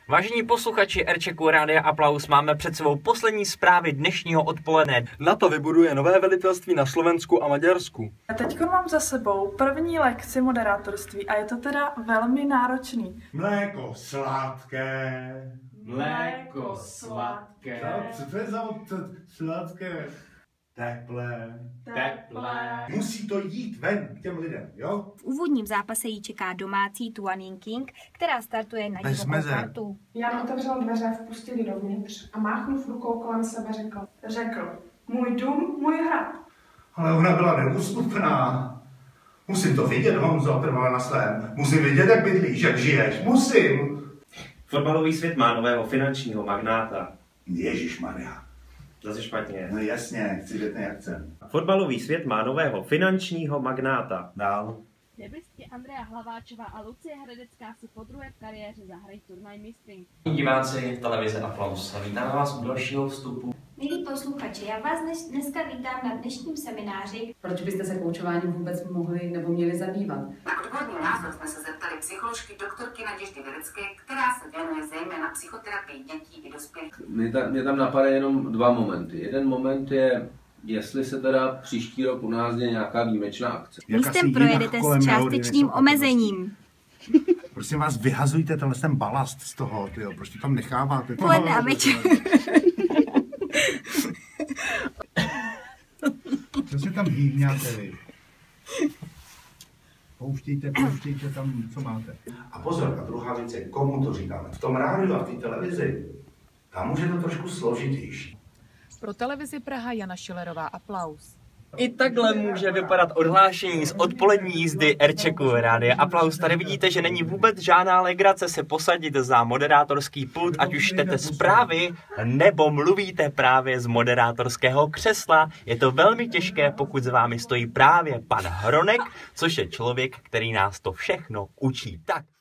Vážení posluchači Rčeku Rádia Aplaus, máme před sebou poslední zprávy dnešního odpoledne. NATO vybuduje nové velitelství na Slovensku a Maďarsku. Teď mám za sebou první lekci moderátorství a je to teda velmi náročný. Mléko sladké. Mléko sladké. Co to je za sladké? Teplé. Teplé. Musí to jít ven k těm lidem, jo? V úvodním zápase ji čeká domácí Tuanin King, která startuje na divokou kartu. Jan otevřel dveře, vpustil ji dovnitř a máchnув rukou kolem sebe řekl, můj dům, můj hrad. Ale ona byla neústupná. Musím to vidět, Honzo, trvala na svém. Musím vidět, jak bydlíš, jak žiješ. Musím. Fotbalový svět má nového finančního magnáta. Ježišmarja. Zase špatně. No jasně, chci větný akcent. Fotbalový svět má nového finančního magnáta. Dál. Deblistky Andrea Hlaváčová a Lucie Hradecká si podruhé v kariéře zahrají turnaj mistryň. Diváci televize Aplaus, vítáme vás u dalšího vstupu. Milí posluchači, já vás dneska vítám na dnešním semináři. Proč byste se koučováním vůbec mohli nebo měli zabývat? Na odborný názor jsme se zeptali psycholožky doktorky Naděždy Vědecké, která se věnuje zejména psychoterapii dětí i dospělých. Mě tam napadají jenom dva momenty. Jeden moment je, jestli se teda příští rok u nás děje nějaká výjimečná akce. Místem projedete s částečným omezením. Prosím vás, vyhazujte ten balast z toho, tyjo, proč to tam necháváte? Poledne a večer. Co se tam hýbňáte vy? Pouštějte tam, co máte. A pozor, a druhá věc je, komu to říkáme. V tom rádiu a v té televizi, tam už je to trošku složitější. Pro televizi Praha Jana Šilerová, Aplaus. I takhle může vypadat odhlášení z odpolední jízdy Rčeku Rádia Aplaus. Tady vidíte, že není vůbec žádná legrace se posadit za moderátorský pult, ať už čtete zprávy, nebo mluvíte právě z moderátorského křesla. Je to velmi těžké, pokud s vámi stojí právě pan Hronek, což je člověk, který nás to všechno učí. Tak